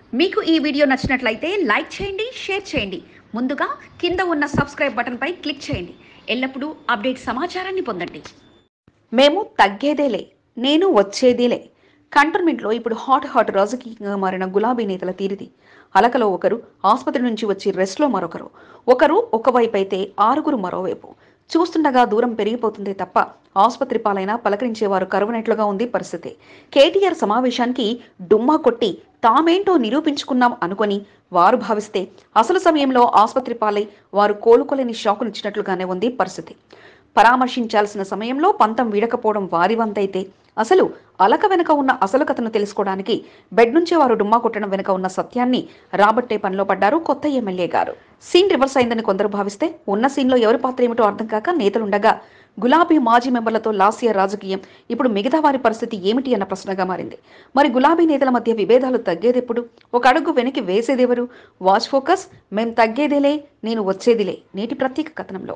మీకు ఈ వీడియో నచ్చినట్లయితే లైక్ చేయండి, షేర్ చేయండి. ముందుగా కింద ఉన్న సబ్స్క్రైబ్ బటన్ పై క్లిక్ చేయండి. ఎల్లప్పుడూ అప్డేట్ సమాచారాన్ని పొందండి. మేము తగ్గేదేలే, నేను వచ్చేదేలే. కంటోన్మెంట్లో ఇప్పుడు హాట్ రాజకీయంగా మారిన గులాబీ నేతల తీరిది. అలకలో ఒకరు, ఆసుపత్రి నుంచి వచ్చి రెస్ట్లో మరొకరు. ఒకరు ఒకవైపు అయితే ఆరుగురు మరోవైపు. చూస్తుండగా దూరం పెరిగిపోతుందే తప్ప ఆసుపత్రి పాలైనా పలకరించేవారు కరువునట్లుగా ఉంది పరిస్థితి. కేటీఆర్ సమావేశానికి డుమ్మా కొట్టి తామేంటో నిరూపించుకున్నాం అనుకొని వారు భావిస్తే అసలు సమయంలో ఆసుపత్రి పాలై వారు కోలుకోలేని షాకునిచ్చినట్లుగానే ఉంది పరిస్థితి. పరామర్శించాల్సిన సమయంలో పంతం వీడకపోవడం వారి వంతైతే అసలు అలక వెనుక ఉన్న అసలు కథను తెలుసుకోవడానికి బెడ్ నుంచే వారు డుమ్మా కొట్టడం వెనుక ఉన్న సత్యాన్ని రాబట్టే పనిలో పడ్డారు కొత్త ఎమ్మెల్యే గారు. సీన్ రివర్స్ అయిందని కొందరు భావిస్తే ఉన్న సీన్లో ఎవరి పాత్ర ఏమిటో అర్థం కాక నేతలుండగా గులాబీ మాజీ మెంబర్లతో లాస్య రాజకీయం ఇప్పుడు మిగతా వారి పరిస్థితి ఏమిటి అన్న ప్రశ్నగా మారింది. మరి గులాబీ నేతల మధ్య విభేదాలు తగ్గేదెప్పుడు? ఒక అడుగు వెనక్కి వేసేదెవరు? వాచ్ ఫోకస్, మేం తగ్గేదేలే, నేను వచ్చేదిలే నేటి ప్రత్యేక కథనంలో.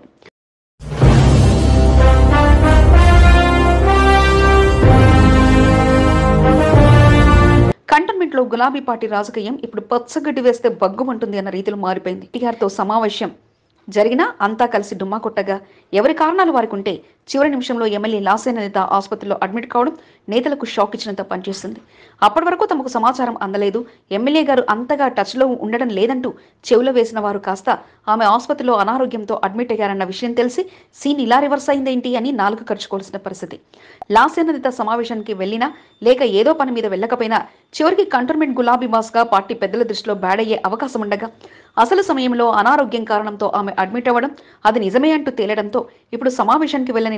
కంటోన్మెంట్లో గులాబీ పార్టీ రాజకీయం ఇప్పుడు పచ్చగడ్డి వేస్తే బగ్గుమంటుంది అన్న రీతిలో మారిపోయింది. టీఆర్తో సమావేశం జరిగినా అంతా కలిసి డుమ్మా కొట్టగా ఎవరి కారణాలు వారికి ఉంటే చివరి నిమిషంలో ఎమ్మెల్యే లాస్య నేత ఆసుపత్రిలో అడ్మిట్ కావడం నేతలకు షాక్ ఇచ్చినంత పనిచేస్తుంది. అప్పటి వరకు తమకు సమాచారం అందలేదు, ఎమ్మెల్యే గారు అంతగా టచ్లో ఉండడం లేదంటూ చెవులో వేసిన వారు కాస్త ఆమె ఆసుపత్రిలో అనారోగ్యంతో అడ్మిట్ అయ్యారన్న విషయం తెలిసి సీన్ ఇలా రివర్స్ అయిందేంటి అని నాలుగు ఖర్చుకోవాల్సిన పరిస్థితి. లాస్య నేత సమావేశానికి వెళ్లినా లేక ఏదో పని మీద వెళ్ళకపోయినా చివరికి కంటోన్మెంట్ గులాబీ బాస్గా పార్టీ పెద్దల దృష్టిలో బ్యాడ్ అయ్యే అవకాశం ఉండగా అసలు సమయంలో అనారోగ్యం కారణంతో ఆమె అడ్మిట్ అవ్వడం అది నిజమే అంటూ తేలడంతో ఇప్పుడు సమావేశానికి వెళ్ళని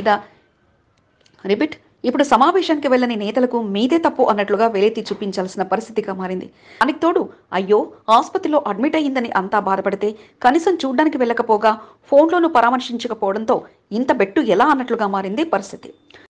నేతలకు మీదే తప్పు అన్నట్లుగా వేలెత్తి చూపించాల్సిన పరిస్థితిగా మారింది. దానికి తోడు అయ్యో ఆసుపత్రిలో అడ్మిట్ అయ్యిందని అంతా బాధపడితే కనీసం చూడ్డానికి వెళ్ళకపోగా ఫోన్లోనూ పరామర్శించకపోవడంతో ఇంత బెట్టు ఎలా అన్నట్లుగా మారింది పరిస్థితి.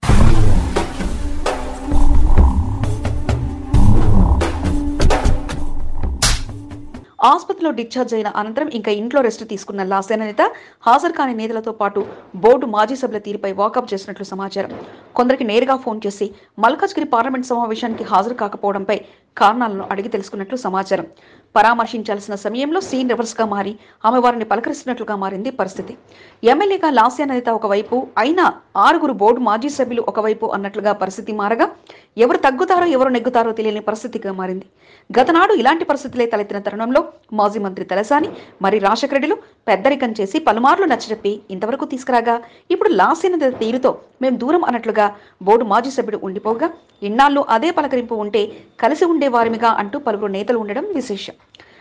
ఆసుపత్రిలో డిశ్చార్జ్ అయిన అనంతరం ఇంకా ఇంట్లో రెస్ట్ తీసుకున్న లాస్య నేత హాజరు కాని నేతలతో పాటు బోర్డు మాజీ సభ్యుల తీరుపై వాకప్ చేసినట్లు సమాచారం. కొందరికి నేరుగా ఫోన్ చేసి మల్కాజ్గిరి పార్లమెంట్ సమావేశానికి హాజరు కాకపోవడంపై కారణాలను అడిగి తెలుసుకున్నట్లు సమాచారం. పరామర్శించాల్సిన సమయంలో సీన్ రివర్స్ గా మారి ఆమె వారిని పలకరిస్తున్నట్లుగా మారింది పరిస్థితి. ఎమ్మెల్యేగా లాస్య నేత ఒకవైపు అయినా ఆరుగురు బోర్డు మాజీ సభ్యులు ఒకవైపు అన్నట్లుగా పరిస్థితి మారగా ఎవరు తగ్గుతారో ఎవరు నెగ్గుతారో తెలియని పరిస్థితిగా మారింది. గతనాడు ఇలాంటి పరిస్థితులే తలెత్తిన తరుణంలో మాజీ మంత్రి తలసాని మరి రాజశేఖర రెడ్డిలు పెద్దరికం చేసి పలుమార్లు నచ్చజెప్పి ఇంతవరకు తీసుకురాగా ఇప్పుడు లాస్య నేత తీరుతో మేం దూరం అన్నట్లుగా బోర్డు మాజీ సభ్యుడు ఉండిపోగా ఇన్నాళ్ళు అదే పలకరింపు ఉంటే కలిసి ఉండేవారిమిగా అంటూ పలువురు నేతలు ఉండడం విశేషం.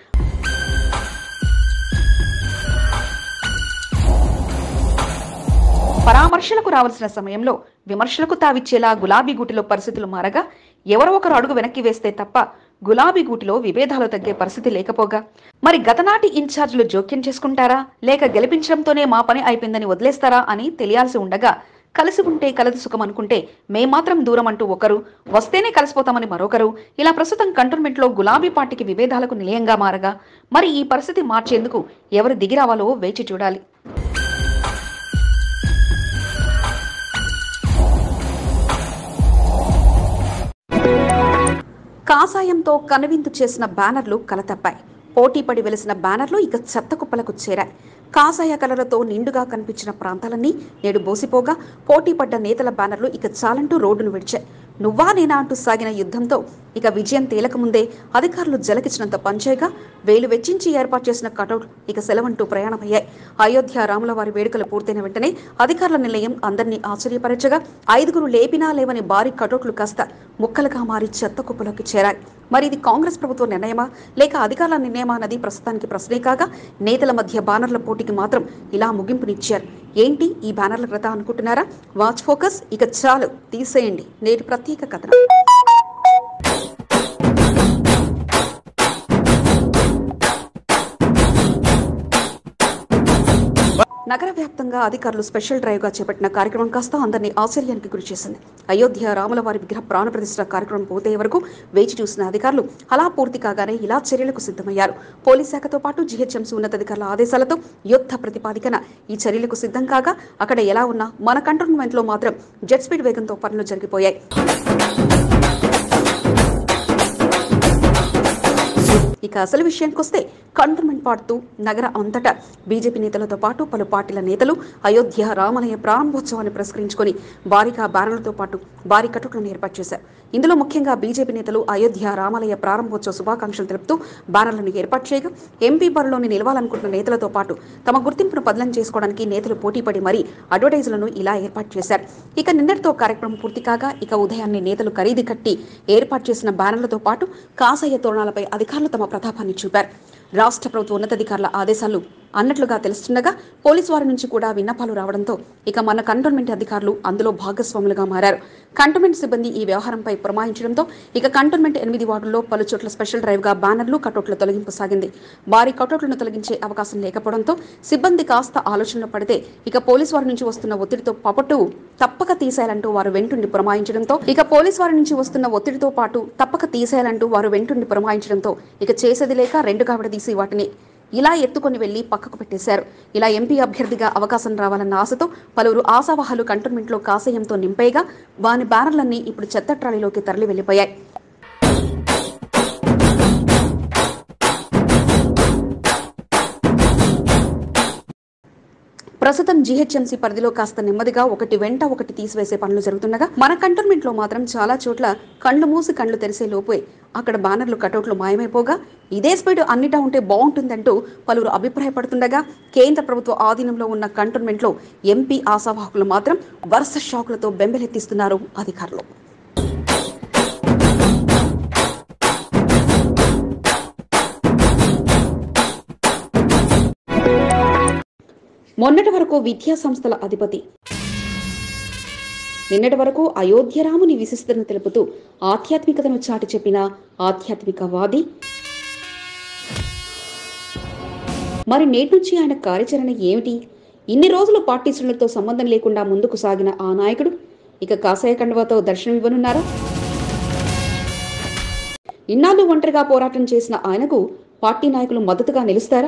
పరామర్శలకు రావాల్సిన సమయంలో విమర్శలకు తావిచ్చేలా గులాబీ గూటిలో పరిస్థితులు మారగా ఎవరో ఒకరు అడుగు వెనక్కి వేస్తే తప్ప గులాబీ గూటిలో విభేదాలు తగ్గే పరిస్థితి లేకపోగా మరి గతనాటి ఇన్ఛార్జీలు జోక్యం చేసుకుంటారా లేక గెలిపించడంతోనే మా పని అయిపోయిందని వదిలేస్తారా అని తెలియాల్సి ఉండగా కలిసి ఉంటే కలదు సుఖం అనుకుంటే మేమాత్రం దూరం అంటూ ఒకరు, వస్తేనే కలిసిపోతామని మరొకరు, ఇలా ప్రస్తుతం కంటోన్మెంట్లో గులాబీ పార్టీకి విభేదాలకు నిలయంగా మారగా మరి ఈ పరిస్థితి మార్చేందుకు ఎవరు దిగిరావాలో వేచి చూడాలి. కాసాయంతో కనువిందు చేసిన బ్యానర్లు కలతప్పాయి. పోటీపడి వెలిసిన బ్యానర్లు ఇక చెత్త కుప్పలకు చేరాయి. కాసాయ కలర్లతో నిండుగా కనిపించిన ప్రాంతాలన్నీ నేడు బోసిపోగా పోటీపడ్డ నేతల బ్యానర్లు ఇక చాలంటూ రోడ్డును విడిచాయి. నువ్వా నేనా అంటూ సాగిన యుద్ధంతో ఇక విజయం తేలకముందే అధికారులు జలకిచ్చినంత పంచాయిగా వేలు వెచ్చించి ఏర్పాటు చేసిన కటౌట్ ఇక సెలవంటూ ప్రయాణమయ్యాయి. అయోధ్య రాముల వారి వేడుకలు పూర్తయిన వెంటనే అధికారుల నిలయం అందరినీ ఆశ్చర్యపరచగా 5గురు లేపినా లేవని భారీ కటౌట్లు కాస్త ముక్కలుగా మారి చెత్త కుప్పలోకి చేరాయి. మరి ఇది కాంగ్రెస్ ప్రభుత్వ నిర్ణయమా లేక అధికారుల నిర్ణయమా అన్నది ప్రస్తుతానికి ప్రశ్నే కాగా నేతల మధ్య బ్యానర్ల పోటీకి మాత్రం ఇలా ముగింపునిచ్చారు. ఏంటి ఈ బ్యానర్ల కథ అనుకుంటున్నారా? వాచ్ ఫోకస్, ఇక చాలు తీసేయండి నేటి ప్రత్యేక కథనం. నగర వ్యాప్తంగా అధికారులు స్పెషల్ డ్రైవ్గా చేపట్టిన కార్యక్రమం కాస్త అందరినీ ఆశ్చర్యానికి గురిచేసింది. అయోధ్య రాముల వారి విగ్రహ ప్రాణ ప్రతిష్ఠ కార్యక్రమం పూర్తయ్యే వరకు వేచి చూసిన అధికారులు అలా పూర్తి కాగానే ఇలా చర్యలకు సిద్ధమయ్యారు. పోలీస్ శాఖతో పాటు జీహెచ్ఎంసీ ఉన్నతాధికారుల ఆదేశాలతో యుద్ధ ప్రతిపాదికన ఈ చర్యలకు సిద్ధం కాగా అక్కడ ఎలా ఉన్నా మన కంటోన్మెంట్లో మాత్రం జెట్ స్పీడ్ వేగంతో పనులు జరిగిపోయాయి. ఇక అసలు విషయానికి వస్తే కంటోన్మెంట్ పాడుతూ నగర అంతటా బీజేపీ నేతలతో పాటు పలు పార్టీల నేతలు అయోధ్య రామాలయ ప్రారంభోత్సవాన్ని పురస్కరించుకొని భారీగా బ్యానర్లతో పాటు భారీ కటౌట్లను ఏర్పాటు చేశారు. ఇందులో ముఖ్యంగా బీజేపీ నేతలు అయోధ్య రామాలయ ప్రారంభోత్సవ శుభాకాంక్షలు తెలుపుతూ బ్యానర్లను ఏర్పాటు చేయగా ఎంపీ బరిలోని నిలవాలనుకుంటున్న నేతలతో పాటు తమ గుర్తింపును బదలం చేసుకోవడానికి నేతలు పోటీపడి మరీ అడ్వర్టైజ్లను ఇలా ఏర్పాటు చేశారు. ఇక నిన్నటితో కార్యక్రమం పూర్తి కాగా ఇక ఉదయాన్నే నేతలు ఖరీదు కట్టి ఏర్పాటు చేసిన బ్యానర్లతో పాటు కాసయ్య తోరణాలపై అధికారులు తమ ప్రతాపాన్ని చూపారు. రాష్ట్ర ప్రభుత్వ ఉన్నతాధికారుల ఆదేశాలు అన్నట్లుగా తెలుస్తుండగా పోలీసు వారి నుంచి కూడా విన్నపాలు రావడంతో ఇక మన కంటోన్మెంట్ అధికారులు అందులో భాగస్వాములుగా మారారు. కంటోన్మెంట్ సిబ్బంది ఈ వ్యవహారంపై పురమాయించడంతో ఇక కంటోన్మెంట్ 8 వార్డుల్లో పలు చోట్ల స్పెషల్ డ్రైవ్ గా బ్యానర్లు కటౌట్ల తొలగింపు సాగింది. భారీ కటౌట్లను తొలగించే అవకాశం లేకపోవడంతో సిబ్బంది కాస్త ఆలోచనలో పడితే ఇక పోలీసు వారి నుంచి వస్తున్న ఒత్తిడితో పాటు తప్పక తీసేయాలంటూ వారు వెంటుండి పురమాయించడంతో ఇక చేసేది లేక రెండుగా విడదీసి వాటిని ఇలా ఎత్తుకొని వెళ్లి పక్కకు పెట్టేశారు. ఇలా ఎంపీ అభ్యర్థిగా అవకాశం రావాలన్న ఆశతో పలువురు ఆశావహాలు కంటోన్మెంట్లో కాసయ్యంతో నింపేయగా వాని బ్యానర్లన్నీ ఇప్పుడు చెత్త ట్రాలీలోకి తరలి వెళ్లిపోయాయి. ప్రస్తుతం జీహెచ్ఎంసీ పరిధిలో కాస్త నెమ్మదిగా ఒకటి వెంట ఒకటి తీసివేసే పనులు జరుగుతుండగా మన కంటోన్మెంట్ లో మాత్రం చాలా చోట్ల కళ్లు మూసి కళ్లు తెరిసే లోపే అక్కడ బ్యానర్లు కటౌట్లు మాయమైపోగా ఇదే స్పీడ్ అన్నిటా ఉంటే బాగుంటుందంటూ పలువురు అభిప్రాయపడుతుండగా కేంద్ర ప్రభుత్వ ఆధీనంలో ఉన్న కంటోన్మెంట్ లో ఎంపీ ఆశావాహకులు మాత్రం వరుస షాకులతో బెంబెలెత్తిస్తున్నారు అధికారులు. మొన్నటి వరకు విద్యా సంస్థల అధిపతి, నిన్నటి వరకు అయోధ్యరాముని విశిష్టతను తెలుపుతూ ఆధ్యాత్మికతను చాటి చెప్పిన ఆధ్యాత్మికవాది, మరి నేటి నుంచి ఆయన కార్యాచరణ ఏమిటి? ఇన్ని రోజులు పార్టీ శ్రేణులతో సంబంధం లేకుండా ముందుకు సాగిన ఆ నాయకుడు ఇక కాషాయ కండువాతో దర్శనమివ్వనున్నారా? ఇన్నాళ్ళు ఒంటరిగా పోరాటం చేసిన ఆయనకు పార్టీ నాయకులు మద్దతుగా నిలుస్తారా?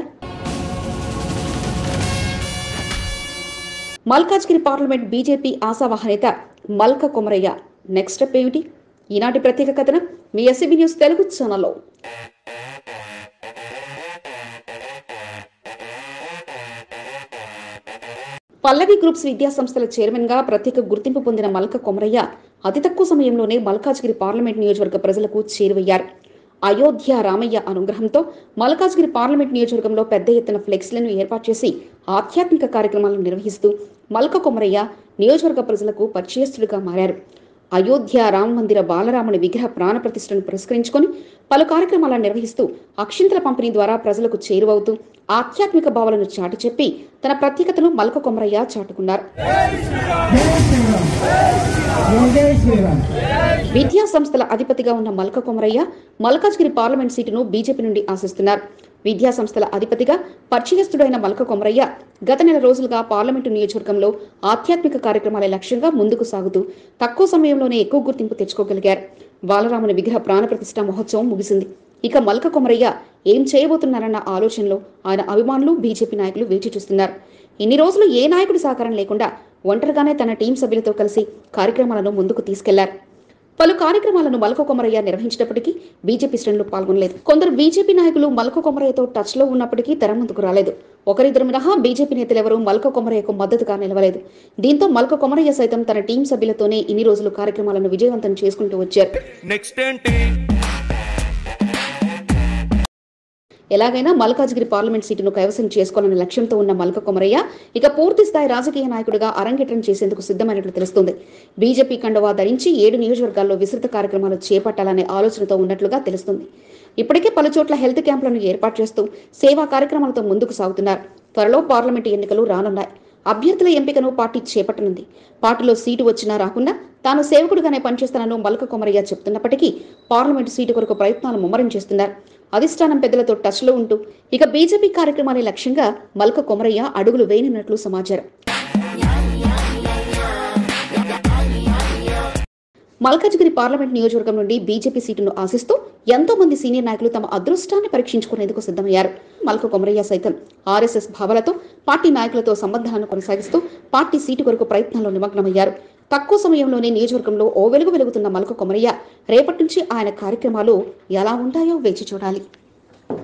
మల్కాజ్గిరి పార్లమెంట్ బీజేపీ ఆశావాహ నేత మల్క కొమరయ్య నెక్స్ట్ స్టెప్ ఏమిటి? ఈనాటి ప్రత్యేక కథనం మీ ఎస్సీబీ న్యూస్ తెలుగు ఛానల్లో. పల్లవి గ్రూప్స్ విద్యా సంస్థల చైర్మన్ గా ప్రత్యేక గుర్తింపు పొందిన మల్క కొమరయ్య అతి తక్కువ సమయంలోనే మల్కాజ్గిరి పార్లమెంట్ నియోజకవర్గ ప్రజలకు చేరువయ్యారు. అయోధ్య రామయ్య అనుగ్రహంతో మల్కాజ్గిరి పార్లమెంట్ నియోజకవర్గంలో పెద్ద ఎత్తున ఫ్లెక్స్లను ఏర్పాటు చేసి ఆధ్యాత్మిక కార్యక్రమాలను నిర్వహిస్తూ మల్క కొమరయ్య నియోజకవర్గ ప్రజలకు పరిచయస్తుడిగా మారారు. అయోధ్య రామ మందిర బాలరాముని విగ్రహ ప్రాణ ప్రతిష్టను పురస్కరించుకొని పలు కార్యక్రమాలను నిర్వహిస్తూ అక్షింతల పంపిణీ ద్వారా ప్రజలకు చేరువవుతూ ఆధ్యాత్మిక భావాలను చాటి చెప్పి తన ప్రత్యేకతను మల్క కొమరయ్య చాటుకున్నారు. విద్యా సంస్థల అధిపతిగా ఉన్న మల్క కొమరయ్య మల్కాజ్గిరి పార్లమెంట్ సీటును బీజేపీ నుండి ఆశిస్తున్నారు. విద్యా సంస్థల అధిపతిగా పరిచయస్తుడైన మల్క కొమరయ్య గత నెల రోజులుగా పార్లమెంటు నియోజకవర్గంలో ఆధ్యాత్మిక కార్యక్రమాల లక్ష్యంగా ముందుకు సాగుతూ తక్కువ సమయంలోనే ఎక్కువ గుర్తింపు తెచ్చుకోగలిగారు. బాలరాముని విగ్రహ ప్రాణ ప్రతిష్ఠా మహోత్సవం ముగిసింది. ఇక మల్క కొమరయ్య ఏం చేయబోతున్నారన్న ఆలోచనలో ఆయన అభిమానులు బీజేపీ నాయకులు వేచి చూస్తున్నారు. ఇన్ని రోజులు ఏ నాయకుడి సహకారం లేకుండా ఒంటరిగానే తన టీం సభ్యులతో కలిసి కార్యక్రమాలను ముందుకు తీసుకెళ్లారు. పలు కార్యక్రమాలను మల్క కొమరయ్య నిర్వహించినప్పటికీ బీజేపీ శ్రేణులు పాల్గొనలేదు. కొందరు బీజేపీ నాయకులు మల్క కొమరయ్యతో టచ్ లో ఉన్నప్పటికీ తెర ముందుకు రాలేదు. ఒకరిద్దరు మినహా బీజేపీ నేతలెవరూ మల్క కొమరయ్యకు మద్దతుగా నిలవలేదు. దీంతో మల్క కొమరయ్య సైతం తన టీం సభ్యులతోనే ఇన్ని రోజులు కార్యక్రమాలను విజయవంతం చేసుకుంటూ వచ్చారు. ఎలాగైనా మల్కాజ్గిరి పార్లమెంట్ సీటును కైవసం చేసుకోవాలనే లక్ష్యంతో ఉన్న మల్క కొమరయ్య ఇక పూర్తి స్థాయి రాజకీయ నాయకుడిగా అరంగేట్రం చేసేందుకు సిద్ధమైనట్లు తెలుస్తోంది. బీజేపీ కండువా ధరించి 7 నియోజకవర్గాల్లో విస్తృత కార్యక్రమాలు చేపట్టాలనే ఆలోచనతో ఉన్నట్లుగా తెలుస్తుంది. ఇప్పటికే పలు చోట్ల హెల్త్ క్యాంపులను ఏర్పాటు చేస్తూ సేవా కార్యక్రమాలతో ముందుకు సాగుతున్నారు. త్వరలో పార్లమెంటు ఎన్నికలు రానున్నాయి. అభ్యర్థుల ఎంపికను పార్టీ చేపట్టనుంది. పార్టీలో సీటు వచ్చినా రాకుండా తాను సేవకుడిగానే పనిచేస్తానని మల్క కొమరయ్య చెప్తున్నప్పటికీ పార్లమెంటు సీటు కొరకు ప్రయత్నాలు ముమ్మరం చేస్తున్నారు. అధిష్టానం పెద్దలతో టచ్ లో ఉంటూ ఇక బీజేపీ కార్యక్రమాలే లక్ష్యంగా మల్క కొమరయ్య అడుగులు వేయనున్నట్లు సమాచారం. మల్కాజ్గిరి పార్లమెంట్ నియోజకవర్గం నుండి బీజేపీ సీటును ఆశిస్తూ ఎంతో మంది సీనియర్ నాయకులు తమ అదృష్టాన్ని పరీక్షించుకునేందుకు సిద్ధమయ్యారు. మల్క కొమరయ్య సైతం ఆర్ఎస్ఎస్ భావాలతో పార్టీ నాయకులతో సంబంధాలను కొనసాగిస్తూ పార్టీ సీటు కొరకు ప్రయత్నాల్లో నిమగ్నమయ్యారు. తక్కువ సమయంలోనే నియోజకవర్గంలో ఓ వెలుగు వెలుగుతున్న మల్క కొమరయ్య రేపటి నుంచి ఆయన కార్యక్రమాలు ఎలా ఉంటాయో వేచి చూడాలి.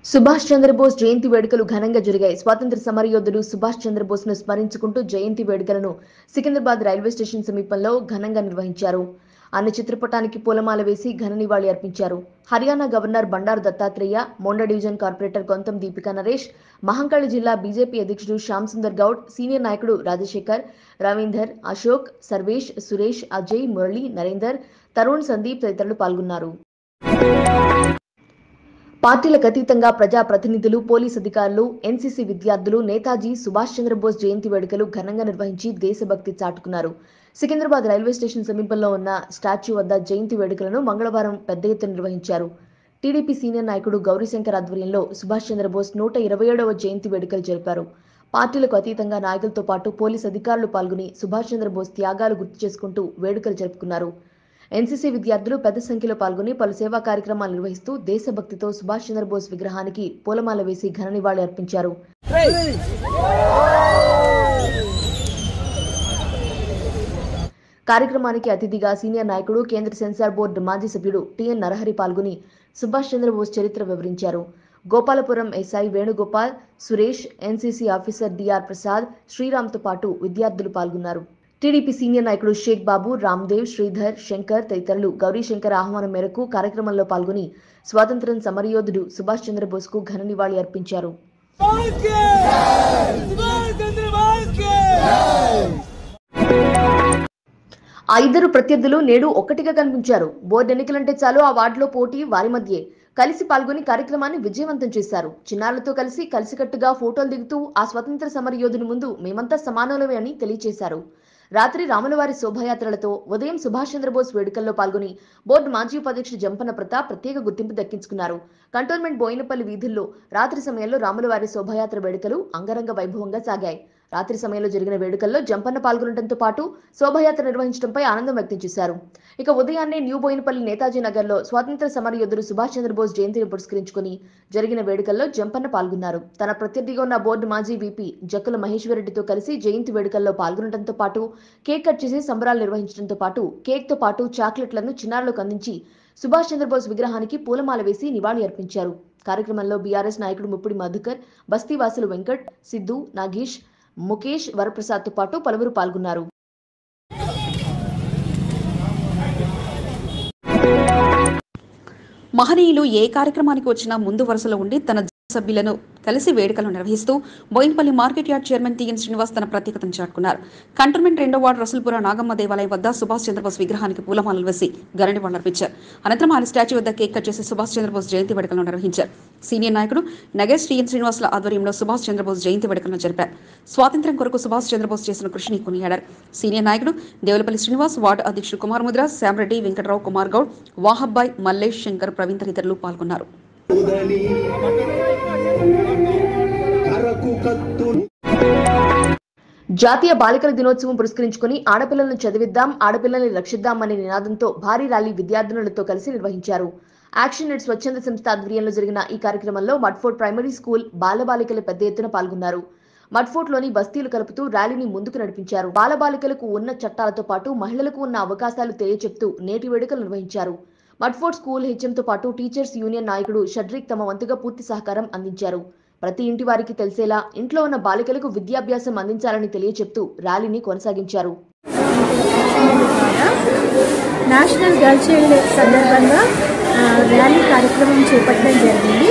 సుభాష్ చంద్రబోస్ జయంతి వేడుకలు ఘనంగా జరిగాయి. స్వాతంత్ర సమరయోధుడు సుభాష్ చంద్రబోస్ ను స్మరించుకుంటూ జయంతి వేడుకలను సికింద్రాబాద్ రైల్వే స్టేషన్ సమీపంలో ఘనంగా నిర్వహించారు. ఆయన చిత్రపటానికి పూలమాల వేసి ఘన నివాళి అర్పించారు. Haryana governor Bandaru Dattatreya, Monda division corporator Gontam Deepika Naresh, Mahankali జిల్లా బీజేపీ అధ్యక్షుడు శ్యామ్ సుందర్ గౌడ్, సీనియర్ నాయకుడు రాజశేఖర్, రవీందర్, అశోక్, సర్వేష్, సురేష్, అజయ్, మురళి, నరేందర్, తరుణ్, సందీప్ తదితరులు పాల్గొన్నారు. పార్టీలకు అతీతంగా ప్రజాప్రతినిధులు, పోలీసు అధికారులు, ఎన్సీసీ విద్యార్థులు నేతాజీ సుభాష్ చంద్రబోస్ జయంతి వేడుకలు ఘనంగా నిర్వహించి దేశభక్తి చాటుకున్నారు. సికింద్రాబాద్ రైల్వే స్టేషన్ సమీపంలో ఉన్న స్టాచ్యూ వద్ద జయంతి వేడుకలను మంగళవారం పెద్ద ఎత్తున నిర్వహించారు. టీడీపీ సీనియర్ నాయకుడు గౌరీశంకర్ ఆధ్వర్యంలో సుభాష్ చంద్రబోస్ 127వ జయంతి వేడుకలు జరిపారు. పార్టీలకు అతీతంగా నాయకులతో పాటు పోలీసు అధికారులు పాల్గొని సుభాష్ చంద్రబోస్ త్యాగాలు గుర్తు చేసుకుంటూ వేడుకలు జరుపుకున్నారు. ఎన్సీసీ విద్యార్థులు పెద్ద సంఖ్యలో పాల్గొని పలు సేవా కార్యక్రమాలు నిర్వహిస్తూ దేశభక్తితో సుభాష్ చంద్రబోస్ విగ్రహానికి పూలమాల వేసి ఘన నివాళి అర్పించారు. కార్యక్రమానికి అతిథిగా సీనియర్ నాయకుడు, కేంద్ర సెన్సార్ బోర్డు మాజీ సభ్యుడు టిఎన్ నరహరి పాల్గొని సుభాష్ చంద్రబోస్ చరిత్ర వివరించారు. Gopalapuram SI Venugopal, Suresh, NCC officer DR Prasad, శ్రీరామ్తో పాటు విద్యార్థులు పాల్గొన్నారు. టీడీపీ సీనియర్ నాయకుడు షేక్ బాబు, రామ్దేవ్, శ్రీధర్, శంకర్ తదితరులు గౌరీశంకర్ ఆహ్వానం మేరకు కార్యక్రమంలో పాల్గొని స్వాతంత్ర్యం సమరయోధుడు సుభాష్ చంద్రబోస్ కు ఘన నివాళి అర్పించారు. ఆ ఇద్దరు ప్రత్యర్థులు నేడు ఒక్కటిగా కనిపించారు. బోర్డు ఎన్నికలంటే చాలు ఆ వార్డులో పోటీ వారి మధ్యే. కలిసి పాల్గొని కార్యక్రమాన్ని విజయవంతం చేశారు. చిన్నారులతో కలిసికట్టుగా ఫోటోలు దిగుతూ ఆ స్వతంత్ర సమరయోధుని ముందు మేమంతా సమానులమే అని తెలియజేశారు. రాత్రి రాములవారి శోభాయాత్రలతో ఉదయం సుభాష్ చంద్రబోస్ వేడుకల్లో పాల్గొని బోర్డు మాజీ ఉపాధ్యక్షుడు జంపన్న ప్రతాప్ ప్రత్యేక గుర్తింపు దక్కించుకున్నారు. కంటోన్మెంట్ బోయినపల్లి వీధుల్లో రాత్రి సమయంలో రాములవారి శోభాయాత్ర వేడుకలు అంగరంగ వైభవంగా సాగాయి. రాత్రి సమయంలో జరిగిన వేడుకల్లో జంపన్న పాల్గొనడంతో పాటు శోభాయాత్ర నిర్వహించడంపై ఆనందం వ్యక్తం చేశారు. ఇక ఉదయాన్నే న్యూ బోయినపల్లి నేతాజీ నగర్లో స్వాతంత్ర సమరయోధుడు సుభాష్ చంద్రబోస్ జయంతిని పురస్కరించుకుని జరిగిన వేడుకల్లో జంపన్న పాల్గొన్నారు. తన ప్రత్యర్థిగా ఉన్న బోర్డు మాజీ వీపీ జక్కుల మహేశ్వరరెడ్డితో కలిసి జయంతి వేడుకల్లో పాల్గొనడంతో పాటు కేక్ కట్ చేసి సంబరాలు నిర్వహించడంతో పాటు కేక్ తో పాటు చాక్లెట్లను చిన్నారులకు అందించి సుభాష్ చంద్రబోస్ విగ్రహానికి పూలమాల వేసి నివాళి అర్పించారు. కార్యక్రమంలో బీఆర్ఎస్ నాయకుడు ముప్పిడి మధుకర్, బస్తీవాసులు వెంకట్, సిద్ధు, నాగేష్, ముఖేష్, వరప్రసాద్ తో పాటు పలువురు పాల్గొన్నారు. మహనీయులు ఏ కార్యక్రమానికి వచ్చినా ముందు వరుసలో ఉండి తన సభ్యులను కలిసి వేడుకలు నిర్వహిస్తూ Boinpally market yard chairman TN Srinivas తన ప్రత్యేకతను చాటుకున్నారు. కంటోన్మెంట్ 2వ వార్డు రసూల్పుర నాగమ్మ దేవాలయం వద్ద సుభాష్ చంద్రబోస్ విగ్రహానికి పూలమాలలు వేసి ఘన నివాళులు అర్పించారు. అనంతరం ఆయన స్టాచ్యూ వద్ద కేక్ కట్ చేసి సుభాష్ చంద్రబోస్ జయంతి వేడుకలను నిర్వహించారు. సీనియర్ నాయకుడు నగేష్, టీఎన్ శ్రీనివాసుల ఆధ్వర్యంలో సుభాష్ చంద్రబోస్ జయంతి వేడుకలను జరిపారు. స్వాతంత్ర్యం కొరకు సుభాష్ చంద్రబోస్ చేసిన కృషిని కొనియాడారు. సీనియర్ నాయకుడు దేవులపల్లి శ్రీనివాస్, వార్డు అధ్యక్షుడు కుమార్ ముద్ర, శ్యామరెడ్డి, వెంకటరావు, కుమార్ గౌడ్, వాహబ్బాయ్, మల్లేష్, శంకర్, ప్రవీణ్ తదితరులు పాల్గొన్నారు. జాతీయ బాలికల దినోత్సవం పురస్కరించుకుని ఆడపిల్లలను చదివిద్దాం, ఆడపిల్లల్ని రక్షిద్దాం అనే నినాదంతో భారీ ర్యాలీ విద్యార్థినులతో కలిసి నిర్వహించారు. యాక్షన్ ఎయిడ్ స్వచ్ఛంద సంస్థ ఆధ్వర్యంలో జరిగిన ఈ కార్యక్రమంలో మడ్ఫోర్ట్ ప్రైమరీ స్కూల్ బాలబాలికలు పెద్ద ఎత్తున పాల్గొన్నారు. మడ్ఫోర్ట్లోని బస్తీలు కలుపుతూ ర్యాలీని ముందుకు నడిపించారు. బాలబాలికలకు ఉన్న చట్టాలతో పాటు మహిళలకు ఉన్న అవకాశాలు తెలియచెప్తూ నేటి వేడుకలు నిర్వహించారు. మడ్ఫోర్ట్ స్కూల్ హెచ్ఎంతో పాటు టీచర్స్ యూనియన్ నాయకుడు షడ్రిక్ తమ వంతుగా పూర్తి సహకారం అందించారు. ప్రతి ఇంటి వారికి తెలిసేలా ఇంట్లో ఉన్న బాలికలకు విద్యాభ్యాసం అందించాలని తెలియచెప్తూ ర్యాలీని కొనసాగించారు. నేషనల్ గర్ల్ చైల్డ్ సందర్భంగా ర్యాలీ కార్యక్రమం చేపట్టడం జరిగింది.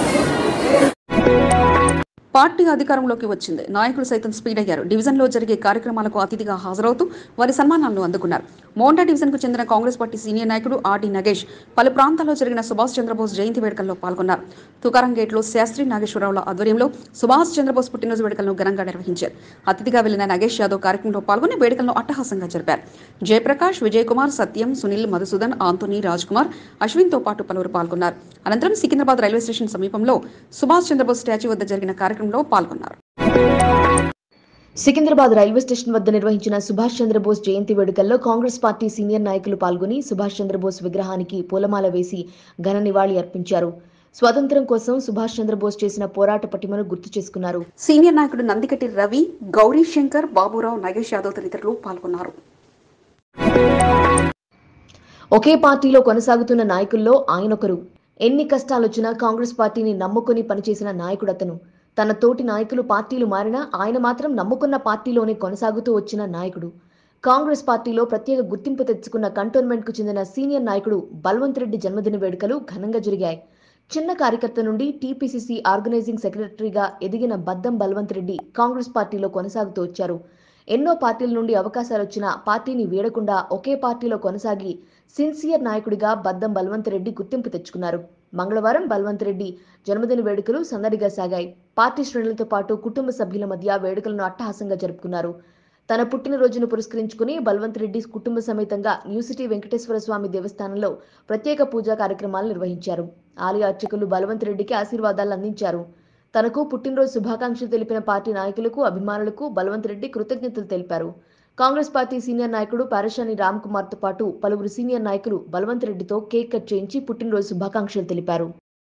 పార్టీ అధికారంలోకి వచ్చింది. నాయకులు సైతం స్పీడ్ అయ్యారు. డివిజన్లో జరిగే కార్యక్రమాలకు అతిథిగా హాజరవుతూ వారి సన్మానాలను అందుకున్నారు. మోండా డివిజన్కు చెందిన కాంగ్రెస్ పార్టీ సీనియర్ నాయకుడు ఆర్డి నగేష్ పలు ప్రాంతాల్లో జరిగిన సుభాష్ చంద్రబోస్ జయంతి వేడుకల్లో పాల్గొన్నారు. తుకారం గేట్లో శాస్త్రి నాగేశ్వరరావుల ఆధ్వర్యంలో సుభాష్ చంద్రబోస్ పుట్టినరోజు వేడుకలను ఘనంగా నిర్వహించారు. అతిథిగా వెళ్లిన నగేష్ యాదవ్ కార్యక్రమంలో పాల్గొని వేడుకలను అట్టహాసంగా జరిపారు. జయప్రకాష్, విజయ్ కుమార్, సత్యం, సునీల్, మధుసూదన్, ఆంటోనీ, రాజ్ కుమార్, అశ్విన్తో పాటు పలువురు పాల్గొన్నారు. అనంతరం సికింద్రాబాద్ రైల్వే స్టేషన్ సమీపంలో సుభాష్ చంద్రబోస్ స్టాచ్యూ వద్ద జరిగిన కార్యక్రమంలో పాల్గొన్నారు. సికింద్రాబాద్ రైల్వే స్టేషన్ వద్ద నిర్వహించిన సుభాష్ చంద్రబోస్ జయంతి వేడుకల్లో కాంగ్రెస్ పార్టీ సీనియర్ నాయకులు పాల్గొని సుభాష్ చంద్రబోస్ విగ్రహానికి పూలమాల వేసి ఘన నివాళి అర్పించారు. స్వాతంత్ర్యం కోసం సుభాష్ చంద్రబోస్ చేసిన పోరాట పటిమను గుర్తు చేసుకున్నారు. సీనియర్ నాయకుడు నందికటి రవి, గౌరీ శంకర్, బాబురావు, నగేష్ యాదవ్ తదితరులు పాల్గొన్నారు. ఒకే పార్టీలో కొనసాగుతున్న నాయకుల్లో ఆయనొకరు. ఎన్ని కష్టాలొచ్చినా కాంగ్రెస్ పార్టీని నమ్ముకుని పనిచేసిన నాయకుడు అతను. తన తోటి నాయకులు పార్టీలు మారినా ఆయన మాత్రం నమ్ముకున్న పార్టీలోనే కొనసాగుతూ వచ్చిన నాయకుడు. కాంగ్రెస్ పార్టీలో ప్రత్యేక గుర్తింపు తెచ్చుకున్న కంటోన్మెంట్కు చెందిన సీనియర్ నాయకుడు బల్వంత్ రెడ్డి జన్మదిన వేడుకలు ఘనంగా జరిగాయి. చిన్న కార్యకర్త నుండి టీపీసీసీ ఆర్గనైజింగ్ సెక్రటరీగా ఎదిగిన బద్దం బల్వంత్ రెడ్డి కాంగ్రెస్ పార్టీలో కొనసాగుతూ వచ్చారు. ఎన్నో పార్టీల నుండి అవకాశాలొచ్చినా పార్టీని వీడకుండా ఒకే పార్టీలో కొనసాగి సిన్సియర్ నాయకుడిగా బద్దం బల్వంత్ రెడ్డి గుర్తింపు తెచ్చుకున్నారు. మంగళవారం బల్వంత్ రెడ్డి జన్మదిన వేడుకలు సందడిగా సాగాయి. పార్టీ శ్రేణులతో పాటు కుటుంబ సభ్యుల మధ్య వేడుకలను అట్టహాసంగా జరుపుకున్నారు. తన పుట్టినరోజును పురస్కరించుకుని బల్వంత్ రెడ్డి కుటుంబ సమేతంగా న్యూసిటీ వెంకటేశ్వర స్వామి దేవస్థానంలో ప్రత్యేక పూజా కార్యక్రమాలు నిర్వహించారు. ఆలయ అర్చకులు బల్వంత్ రెడ్డికి ఆశీర్వాదాలు అందించారు. తనకు పుట్టినరోజు శుభాకాంక్షలు తెలిపిన పార్టీ నాయకులకు, అభిమానులకు బల్వంత్ రెడ్డి కృతజ్ఞతలు తెలిపారు. కాంగ్రెస్ పార్టీ సీనియర్ నాయకుడు పారశాని రామ్ కుమార్ తో పాటు పలువురు సీనియర్ నాయకులు బల్వంత్ రెడ్డితో కేక్ కట్ చేయించి పుట్టినరోజు శుభాకాంక్షలు తెలిపారు.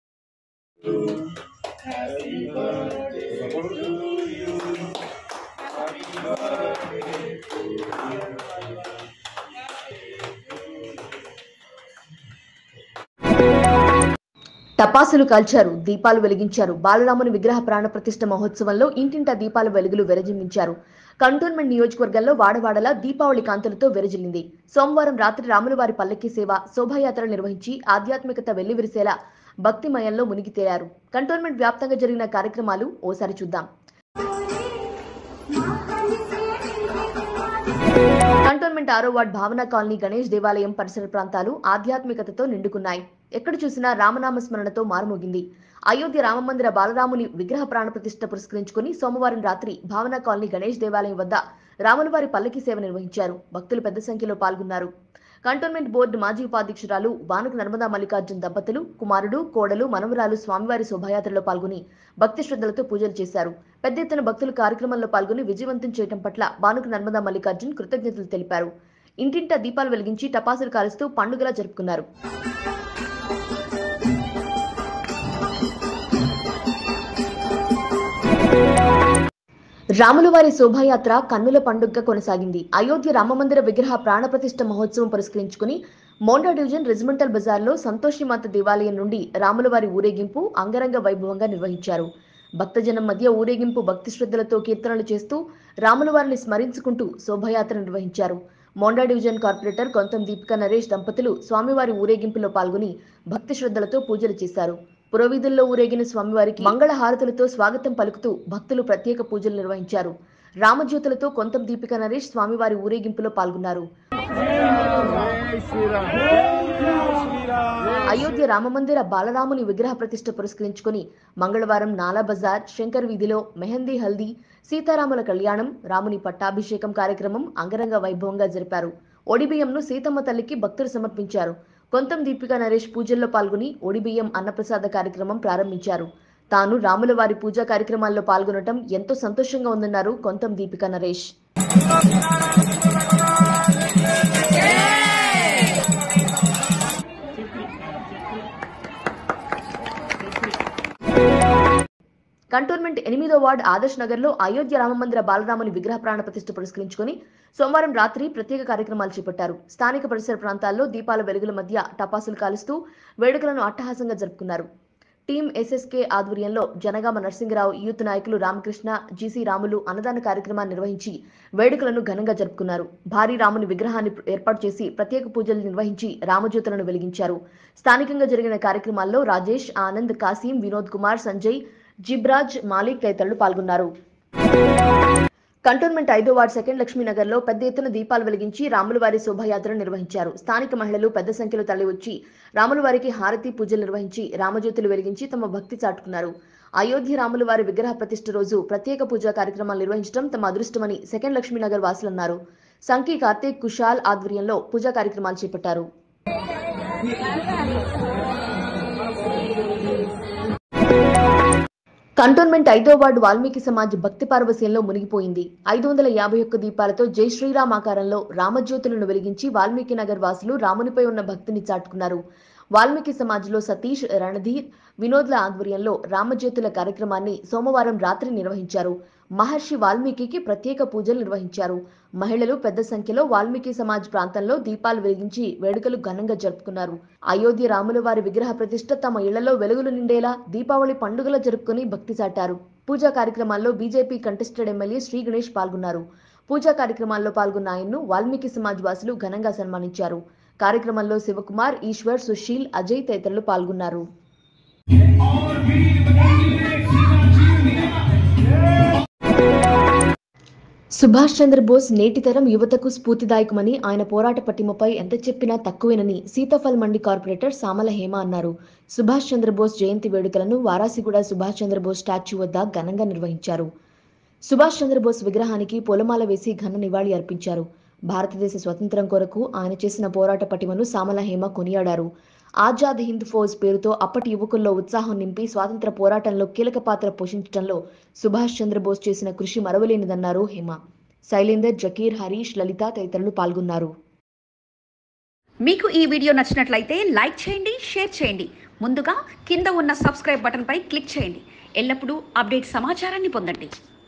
టపాసులు కాల్చారు, దీపాలు వెలిగించారు. బాలరాముని విగ్రహ ప్రాణ ప్రతిష్ఠ మహోత్సవంలో ఇంటింటా దీపాల వెలుగులు విరజిమ్మించారు. కంటోన్మెంట్ నియోజకవర్గంలో వాడవాడలా దీపావళి కాంతులతో విరజిల్లింది. సోమవారం రాత్రి రాములవారి పల్లకి సేవ, శోభాయాత్ర నిర్వహించి ఆధ్యాత్మికత వెల్లివిరిసేలా భక్తిమయంలో మునిగి తేలారు. కంటోన్మెంట్ వ్యాప్తంగా జరిగిన కార్యక్రమాలు ఓసారి చూద్దాం. కంటోన్మెంట్ 6వ వార్డ్ భావన కాలనీ గణేష్ దేవాలయం పరిసర ప్రాంతాలు ఆధ్యాత్మికతతో నిండుకున్నాయి. ఎక్కడ చూసినా రామనామ స్మరణతో మారుమోగింది. అయోధ్య రామమందిర బాలరాముని విగ్రహ ప్రాణ ప్రతిష్ఠ పురస్కరించుకుని సోమవారం రాత్రి భావన కాలనీ గణేష్ దేవాలయం వద్ద రాములవారి పల్లకి సేవ నిర్వహించారు. భక్తులు పెద్ద సంఖ్యలో పాల్గొన్నారు. కంటోన్మెంట్ బోర్డు మాజీ ఉపాధ్యక్షురాలు బానుక నర్మదా మల్లికార్జున్ దంపతులు, కుమారుడు, కోడలు, మనవరాలు స్వామివారి శోభాయాత్రలో పాల్గొని భక్తి శ్రద్ధలతో పూజలు చేశారు. పెద్ద ఎత్తున భక్తులు కార్యక్రమంలో పాల్గొని విజయవంతం చేయడం పట్ల బానుక నర్మదా మల్లికార్జున్ కృతజ్ఞతలు తెలిపారు. ఇంటింటా దీపాలు వెలిగించి టపాసులు కాలుస్తూ పండుగలా జరుపుకున్నారు. రాములవారి శోభాయాత్ర కన్నుల పండుగగా కొనసాగింది. అయోధ్య రామమందిర విగ్రహ ప్రాణప్రతిష్ఠ మహోత్సవం పురస్కరించుకుని మోండా డివిజన్ రెజిమెంటల్ బజార్లో సంతోషిమాత దేవాలయం నుండి రాములవారి ఊరేగింపు అంగరంగ వైభవంగా నిర్వహించారు. భక్తజనం మధ్య ఊరేగింపు భక్తి శ్రద్ధలతో కీర్తనలు చేస్తూ రాములవారిని స్మరించుకుంటూ శోభాయాత్ర నిర్వహించారు. మోండా డివిజన్ కార్పొరేటర్ కొంతం దీపికా నరేష్ దంపతులు స్వామివారి ఊరేగింపులో పాల్గొని భక్తి శ్రద్ధలతో పూజలు చేశారు. పురోవీధుల్లో ఊరేగిన స్వామివారికి మంగళ హారతులతో స్వాగతం పలుకుతూ భక్తులు ప్రత్యేక పూజలు నిర్వహించారు. రామజ్యోతులతో కొంతం దీపికా నరేష్ స్వామివారి ఊరేగింపులో పాల్గొన్నారు. అయోధ్య రామమందిర బాలరాముని విగ్రహ ప్రతిష్ఠ పురస్కరించుకుని మంగళవారం నాలా బజార్, శంకర్ వీధిలో మెహందీ హల్దీ, సీతారాముల కళ్యాణం, రాముని పట్టాభిషేకం కార్యక్రమం అంగరంగ వైభవంగా జరిపారు. ఒడిబియ్యంను సీతమ్మ తల్లికి భక్తులు సమర్పించారు. కొంతం దీపికా నరేష్ పూజల్లో పాల్గొని ఒడిబియ్యం అన్నప్రసాద కార్యక్రమం ప్రారంభించారు. తాను రాములవారి పూజా కార్యక్రమాల్లో పాల్గొనడం ఎంతో సంతోషంగా ఉందన్నారు కొంతం దీపికా నరేష్. కంటోన్మెంట్ 8వ వార్డు ఆదర్శ్ నగర్ లో అయోధ్య రామమందిర బాలరాముని విగ్రహ ప్రాణ ప్రతిష్ఠ పురస్కరించుకుని సోమవారం రాత్రి ప్రత్యేక కార్యక్రమాలు చేపట్టారు. స్థానిక పరిసర ప్రాంతాల్లో దీపాల వెలుగుల మధ్య టపాసులు కాలుస్తూ వేడుకలను అట్టహాసంగా జరుపుకున్నారు. టీం ఎస్ఎస్కే ఆధ్వర్యంలో జనగామ నరసింగరావు, యూత్ నాయకులు రామకృష్ణ, జీసీ రాములు అన్నదాన కార్యక్రమాన్ని నిర్వహించి వేడుకలను ఘనంగా జరుపుకున్నారు. భారీ రాముని విగ్రహాన్ని ఏర్పాటు చేసి ప్రత్యేక పూజలు నిర్వహించి రామజ్యోతులను వెలిగించారు. స్థానికంగా జరిగిన కార్యక్రమాల్లో రాజేష్, ఆనంద్, కాసీం, వినోద్ కుమార్, సంజయ్, జిబ్రాజ్, మాలిక్ తదితరులు పాల్గొన్నారు. కంటోన్మెంట్ 5వ వార్డు సెకండ్ లక్ష్మీనగర్ లో పెద్ద ఎత్తున దీపాలు వెలిగించి రాములవారి శోభాయాత్ర నిర్వహించారు. స్థానిక మహిళలు పెద్ద సంఖ్యలో తరలివచ్చి రాములవారికి హారతి పూజలు నిర్వహించి రామజ్యోతులు వెలిగించి తమ భక్తి చాటుకున్నారు. అయోధ్య రాములవారి విగ్రహ ప్రతిష్ఠ రోజు ప్రత్యేక పూజా కార్యక్రమాలు నిర్వహించడం తమ అదృష్టమని సెకండ్ లక్ష్మీనగర్ వాసులన్నారు. సంకీ కార్తీక్, కుషాల్ ఆధ్వర్యంలో పూజా కార్యక్రమాలు చేపట్టారు. కంటోన్మెంట్ 5వ వార్డు వాల్మీకి సమాజ్ భక్తి పార్వశ్యంలో మునిగిపోయింది. 551 దీపాలతో జై శ్రీరామ్ ఆకారంలో రామజ్యోతులను వెలిగించి వాల్మీకి నగర్ వాసులు రామునిపై ఉన్న భక్తిని చాటుకున్నారు. వాల్మీకి సమాజ్లో సతీష్, రణధీర్, వినోద్ల ఆధ్వర్యంలో రామజ్యోతుల కార్యక్రమాన్ని సోమవారం రాత్రి నిర్వహించారు. మహర్షి వాల్మీకి ప్రత్యేక పూజలు నిర్వహించారు. మహిళలు పెద్ద సంఖ్యలో వాల్మీకి సమాజ్ ప్రాంతంలో దీపాలు వెలిగించి వేడుకలు ఘనంగా జరుపుకున్నారు. అయోధ్య రాముల వారి విగ్రహ ప్రతిష్ఠ తమ ఇళ్లలో వెలుగులు నిండేలా దీపావళి పండుగలు జరుపుకుని భక్తి చాటారు. పూజా కార్యక్రమాల్లో BJP contested MLA Shri Ganesh పాల్గొన్నారు. పూజా కార్యక్రమాల్లో పాల్గొన్న ఆయన్ను వాల్మీకి సమాజ్ వాసులు ఘనంగా సన్మానించారు. కార్యక్రమంలో శివకుమార్, ఈశ్వర్, సుశీల్, అజయ్ తదితరులు పాల్గొన్నారు. సుభాష్ చంద్రబోస్ నేటి తరం యువతకు స్ఫూర్తిదాయకమని, ఆయన పోరాట పటిమపై ఎంత చెప్పినా తక్కువేనని సీతాఫల్ మండి కార్పొరేటర్ సామల హేమ అన్నారు. సుభాష్ చంద్రబోస్ జయంతి వేడుకలను వారాసిగూడ సుభాష్ చంద్రబోస్ స్టాచ్యూ వద్ద ఘనంగా నిర్వహించారు. సుభాష్ చంద్రబోస్ విగ్రహానికి పూలమాల వేసి ఘన నివాళి అర్పించారు. భారతదేశ స్వతంత్రం కొరకు ఆయన చేసిన పోరాట పటిమను సామల హేమ కొనియాడారు. ఆజాద్ హింద్ ఫౌజ్ పేరుతో అప్పటి యువకుల్లో ఉత్సాహం నింపి స్వాతంత్ర పోరాటంలో కీలక పాత్ర పోషించడంలో సుభాష్ చంద్రబోస్ చేసిన కృషి మరవలేనిదన్నారు హేమ. శైలేందర్, జకీర్, హరీష్, లలిత తదితరులు పాల్గొన్నారు. మీకు ఈ వీడియో నచ్చినట్లయితే లైక్ చేయండి, షేర్ చేయండి. ముందుగా కింద ఉన్న సబ్స్క్రైబ్ బటన్పై క్లిక్ చేయండి. ఎల్లప్పుడూ అప్డేట్ సమాచారాన్ని పొందండి.